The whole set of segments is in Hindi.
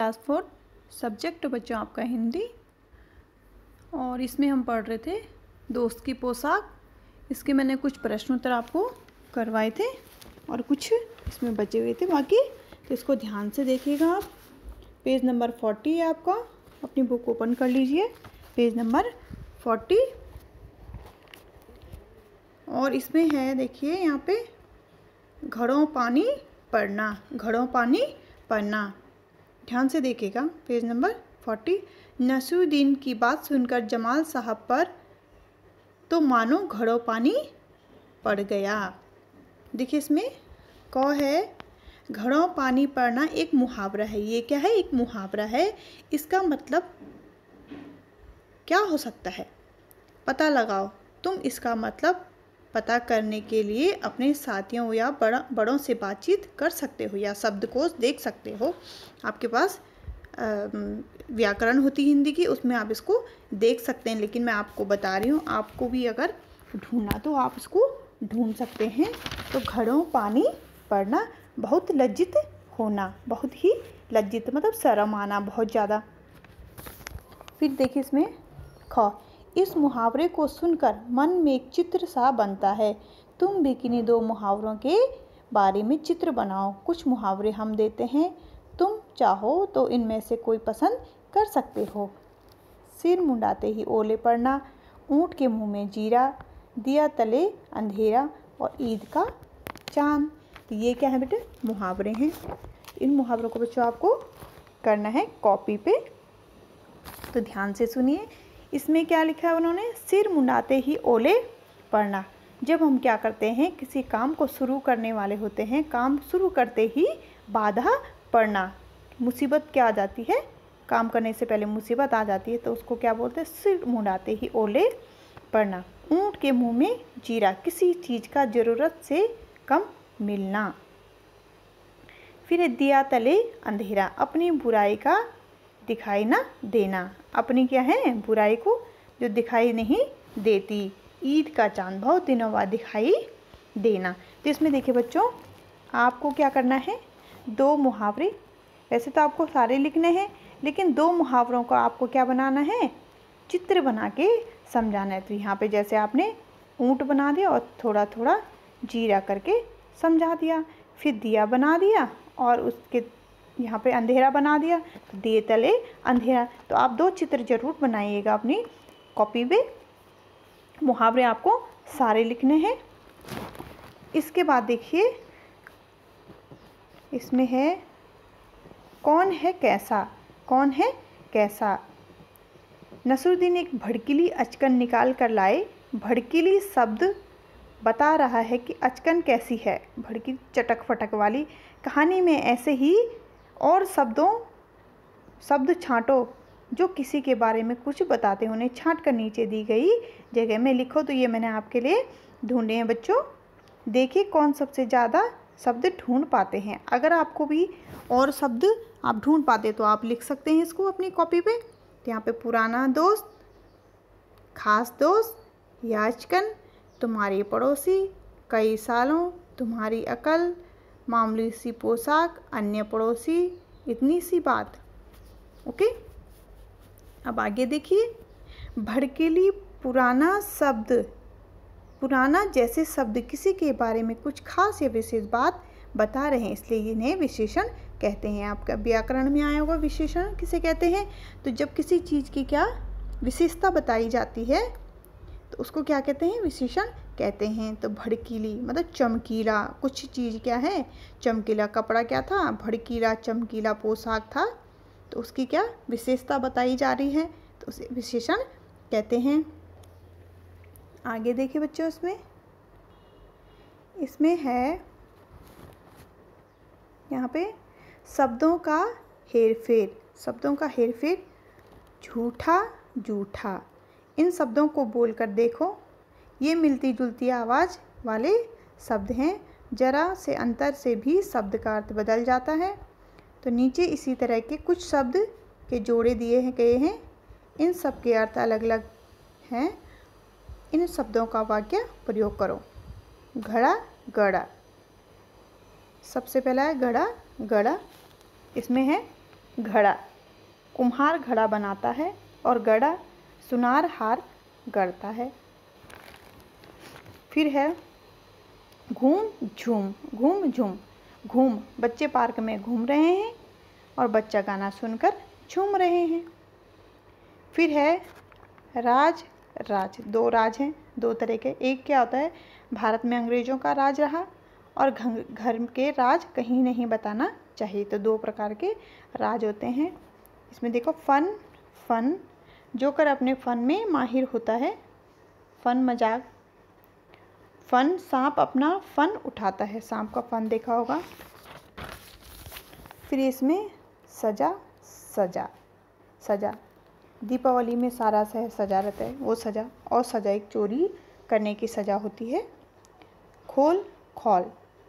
क्लास 4 सब्जेक्ट बच्चों आपका हिंदी। और इसमें हम पढ़ रहे थे दोस्त की पोशाक। इसके मैंने कुछ प्रश्न उत्तर आपको करवाए थे और कुछ इसमें बचे हुए थे बाकी, तो इसको ध्यान से देखिएगा आप। पेज नंबर 40 है आपका, अपनी बुक ओपन कर लीजिए, पेज नंबर 40। और इसमें है, देखिए यहाँ पे, घड़ों पानी पड़ना, घड़ों पानी पड़ना। ध्यान से देखिएगा, पेज नंबर 40। नसरुद्दीन की बात सुनकर जमाल साहब पर तो मानो घड़ों पानी पड़ गया। देखिए इसमें क है, घड़ों पानी पड़ना एक मुहावरा है। ये क्या है? एक मुहावरा है। इसका मतलब क्या हो सकता है? पता लगाओ। तुम इसका मतलब पता करने के लिए अपने साथियों या बड़ों से बातचीत कर सकते हो या शब्दकोश देख सकते हो। आपके पास व्याकरण होती है हिंदी की, उसमें आप इसको देख सकते हैं, लेकिन मैं आपको बता रही हूँ, आपको भी अगर ढूंढना तो आप इसको ढूंढ सकते हैं। तो घड़ों पानी पड़ना, बहुत लज्जित होना, बहुत ही लज्जित मतलब शर्म आना बहुत ज़्यादा। फिर देखिए इसमें ख, इस मुहावरे को सुनकर मन में एक चित्र सा बनता है। तुम भी किन्हीं दो मुहावरों के बारे में चित्र बनाओ। कुछ मुहावरे हम देते हैं, तुम चाहो तो इनमें से कोई पसंद कर सकते हो। सिर मुंडाते ही ओले पड़ना, ऊँट के मुंह में जीरा, दिया तले अंधेरा और ईद का चांद। तो ये क्या है बेटे? मुहावरे हैं। इन मुहावरों को बच्चों आपको करना है कॉपी पे, तो ध्यान से सुनिए। इसमें क्या लिखा है उन्होंने? सिर मुंडाते ही ओले पड़ना। जब हम क्या करते हैं, किसी काम को शुरू करने वाले होते हैं, काम शुरू करते ही बाधा पड़ना, मुसीबत क्या आ जाती है, काम करने से पहले मुसीबत आ जाती है, तो उसको क्या बोलते हैं? सिर मुंडाते ही ओले पड़ना। ऊँट के मुंह में जीरा, किसी चीज़ का ज़रूरत से कम मिलना। फिर दिया तले अंधेरा, अपनी बुराई का दिखाई ना देना, अपनी क्या है? बुराई को जो दिखाई नहीं देती। ईद का चांद, बहुत दिनों बाद दिखाई देना। तो इसमें देखिए बच्चों, आपको क्या करना है? दो मुहावरे, वैसे तो आपको सारे लिखने हैं, लेकिन दो मुहावरों को आपको क्या बनाना है? चित्र बना के समझाना है। तो यहाँ पे जैसे आपने ऊँट बना दिया और थोड़ा थोड़ा जीरा करके समझा दिया, फिर दिया बना दिया और उसके यहाँ पे अंधेरा बना दिया, तो दिए तले अंधेरा। तो आप दो चित्र जरूर बनाइएगा अपनी कॉपी पे। मुहावरे आपको सारे लिखने हैं। इसके बाद देखिए इसमें है, कौन है कैसा, कौन है कैसा। नसरुद्दीन एक भड़कीली अचकन निकाल कर लाए। भड़कीली शब्द बता रहा है कि अचकन कैसी है, भड़की चटक फटक वाली। कहानी में ऐसे ही और शब्द छांटो जो किसी के बारे में कुछ बताते हैं, उन्हें छांट कर नीचे दी गई जगह में लिखो। तो ये मैंने आपके लिए ढूंढे हैं बच्चों। देखिए कौन सबसे ज़्यादा शब्द ढूंढ पाते हैं। अगर आपको भी और शब्द आप ढूंढ पाते तो आप लिख सकते हैं इसको अपनी कॉपी पे। तो यहाँ पे पुराना दोस्त, खास दोस्त, याचकन, तुम्हारी पड़ोसी, कई सालों, तुम्हारी अकल, मामूली सी पोशाक, अन्य पड़ोसी, इतनी सी बात। ओके, अब आगे देखिए। भड़कीली पुराना शब्द, पुराना जैसे शब्द किसी के बारे में कुछ खास या विशेष बात बता रहे हैं, इसलिए इन्हें विशेषण कहते हैं। आपका व्याकरण में आया होगा विशेषण किसे कहते हैं। तो जब किसी चीज़ की क्या विशेषता बताई जाती है तो उसको क्या कहते हैं? विशेषण कहते हैं। तो भड़कीली मतलब चमकीला, कुछ चीज़ क्या है? चमकीला कपड़ा क्या था? भड़कीला चमकीला पोशाक था, तो उसकी क्या विशेषता बताई जा रही है, तो उसे विशेषण कहते हैं। आगे देखिए बच्चों, इसमें है यहाँ पे शब्दों का हेरफेर, शब्दों का हेरफेर। झूठा जूठा, इन शब्दों को बोलकर देखो, ये मिलती जुलती आवाज़ वाले शब्द हैं। जरा से अंतर से भी शब्द का अर्थ बदल जाता है। तो नीचे इसी तरह के कुछ शब्द के जोड़े दिए गए हैं, इन सब के अर्थ अलग अलग हैं। इन शब्दों का वाक्य प्रयोग करो। घड़ा गड़ा, सबसे पहला है घड़ा गड़ा। इसमें है घड़ा, कुम्हार घड़ा बनाता है और गड़ा सुनार हार गढ़ता है। फिर है घूम झूम, घूम झूम, घूम बच्चे पार्क में घूम रहे हैं और बच्चा गाना सुनकर झूम रहे हैं। फिर है राज राज, दो राज हैं, दो तरह के। एक क्या होता है, भारत में अंग्रेज़ों का राज रहा और घर के राज कहीं नहीं बताना चाहिए, तो दो प्रकार के राज होते हैं। इसमें देखो फन, फन जोकर अपने फन में माहिर होता है, फन मजाक। फन सांप अपना फन उठाता है, सांप का फन देखा होगा। फिर इसमें सजा, सजा, सजा दीपावली में सारा शहर सजा रहता है, वो सजा। और सजा एक चोरी करने की सजा होती है। खोल खोल,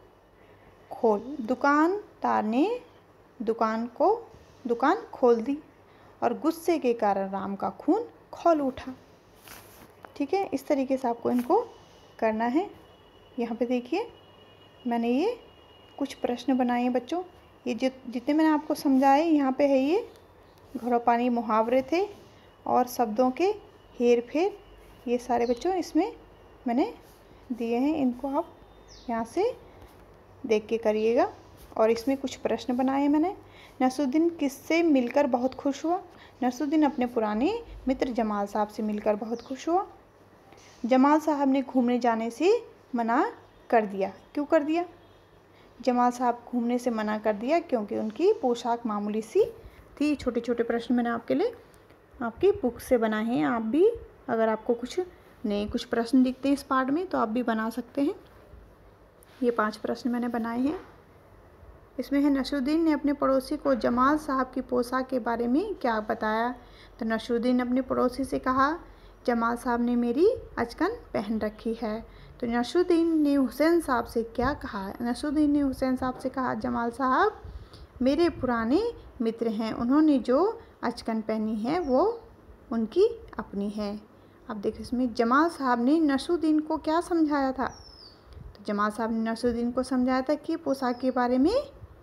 खोल दुकानदार ने दुकान खोल दी और गुस्से के कारण राम का खून खौल उठा। ठीक है, इस तरीके से आपको इनको करना है। यहाँ पे देखिए मैंने ये कुछ प्रश्न बनाए हैं बच्चों। ये जितने मैंने आपको समझाए यहाँ पे है, ये घड़ों पानी मुहावरे थे और शब्दों के हेर फेर, ये सारे बच्चों इसमें मैंने दिए हैं। इनको आप यहाँ से देख के करिएगा। और इसमें कुछ प्रश्न बनाए मैंने। नसरुद्दीन किससे मिलकर बहुत खुश हुआ? नसरुद्दीन अपने पुराने मित्र जमाल साहब से मिलकर बहुत खुश हुआ। जमाल साहब ने घूमने जाने से मना कर दिया, क्यों कर दिया? जमाल साहब घूमने से मना कर दिया क्योंकि उनकी पोशाक मामूली सी थी। छोटे छोटे प्रश्न मैंने आपके लिए आपकी बुक से बनाए हैं। आप भी अगर आपको कुछ नए कुछ प्रश्न दिखते हैं इस पार्ट में तो आप भी बना सकते हैं। ये 5 प्रश्न मैंने बनाए हैं। इसमें है नसरुद्दीन ने अपने पड़ोसी को जमाल साहब की पोशाक के बारे में क्या बताया? तो नसरुद्दीन ने अपने पड़ोसी से कहा, जमाल साहब ने मेरी अचकन पहन रखी है। तो नसरुद्दीन ने हुसैन साहब से क्या कहा? नसरुद्दीन ने हुसैन साहब से कहा, जमाल साहब मेरे पुराने मित्र हैं, उन्होंने जो अचकन पहनी है वो उनकी अपनी है। अब देखो इसमें जमाल साहब ने नसरुद्दीन को क्या समझाया था? तो जमाल साहब ने नसरुद्दीन को समझाया था कि पोशाक के बारे में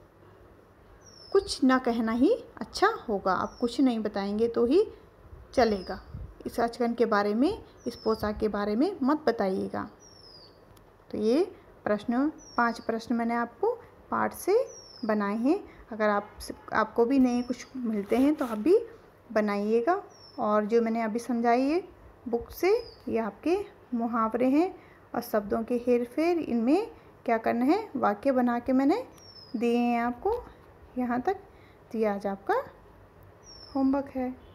कुछ ना कहना ही अच्छा होगा, आप कुछ नहीं बताएंगे तो ही चलेगा। इस अचकन के बारे में, इस पोशाक के बारे में मत बताइएगा। तो ये प्रश्न 5 प्रश्न मैंने आपको पाठ से बनाए हैं। अगर आपको भी नए कुछ मिलते हैं तो आप भी बनाइएगा। और जो मैंने अभी समझाई है बुक से, ये आपके मुहावरे हैं और शब्दों के हेर फेर, इनमें क्या करना है वाक्य बना के मैंने दिए हैं आपको। यहाँ तक तो ये आज आपका होमवर्क है।